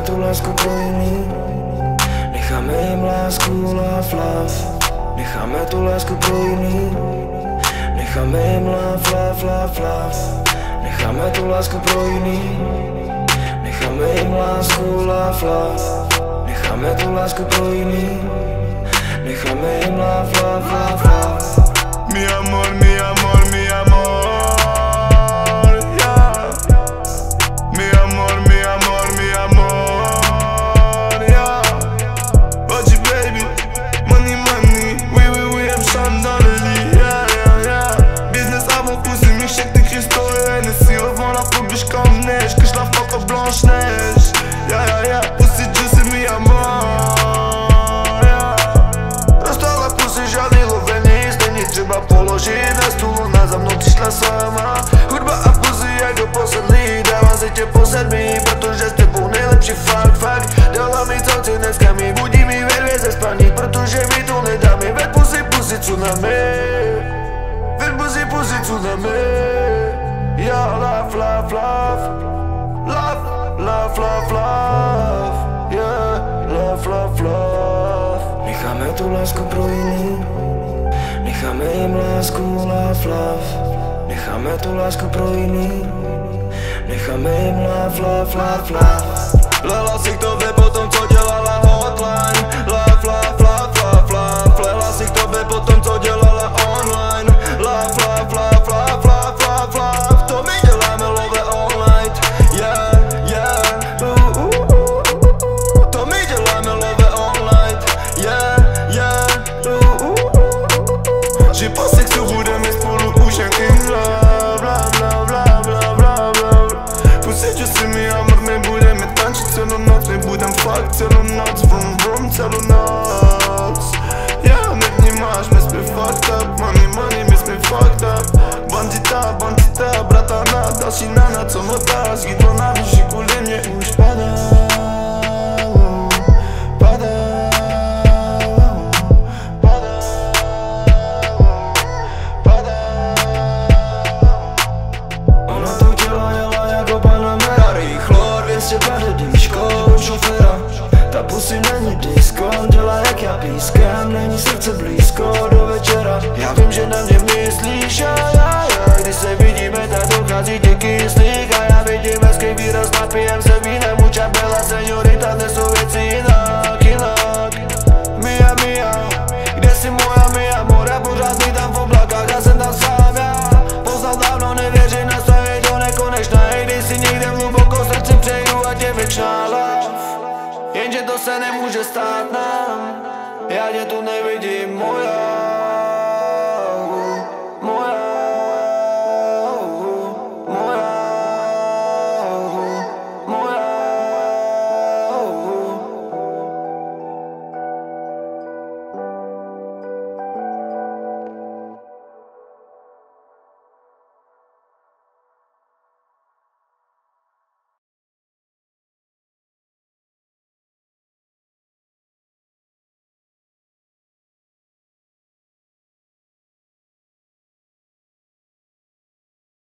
tu lásku pro jiný, necháme jim lásku love, love. Necháme tu lásku pro jiný, necháme jim love, love, love, love. Necháme tu lásku pro jiný, necháme jim lásku love, love. Necháme tu lásku pro jiný, necháme jim love, love, love, love. Mi amor, mi amor, mi amor, yeah. Mi amor, mi amor, mi amor, yeah. Watch it baby, money, money, we am Sean Donnelly, yeah, yeah, yeah. Business avant poussé, mi chèque des cristaux et Hennessy. Revends la peau biche comme neige, que je la fuck au Blanche-Neige, yeah, yeah, yeah. Pussy juicy, mi amor, yeah. Resta la pussy, žádný lovení, není třeba položit na stůl, na za mnou přišla sama. Hudba a pussy jako posedlí, dávám si tě po sedmí, protože s tebou nejlepší fakt, fakt. Dala mi co ty dneska mi budí mi ve dvě ze spaní, protože mi to nedá mi ved pussy, pussy tsunami, ved pussy, pussy tsunami. Yeah, love, love, love, love, love, love, love, yeah, love, love, love. Necháme tu lásku pro jiný, necháme jim lásku love, love. Necháme tu lásku pro jiný, necháme jim love, love, love, love. Plela si k tobě potom, co dělala hotline, love, love, love, love, love. Plela si k tobě potom, co dělala online, love, love, love, love, love, love, love. To my děláme love all night, yeah, yeah, To my děláme love all night, yeah, yeah, Že po sexu budeme spolu už jak in love, love, love, love, love, love, love. Pussy juicy, mi amor, my budeme tančit celou noc, my budem fuck celou noc, vroom, vroom celou noc. Yeah, nevnímáš, my jsme fucked up, money, money, my jsme fucked up. Bandita, bandita, bratana, další nana, co motáš, gitlo na výši, kvůli mě už padá, padá, padá, padá. Ona to dělá, jela jako Panamera, chlor 250 dýško, šoféra. Ta pussy není disco, on dělá jak já pískem, není srdce blízko do večera. Já vím, že na mě myslíš,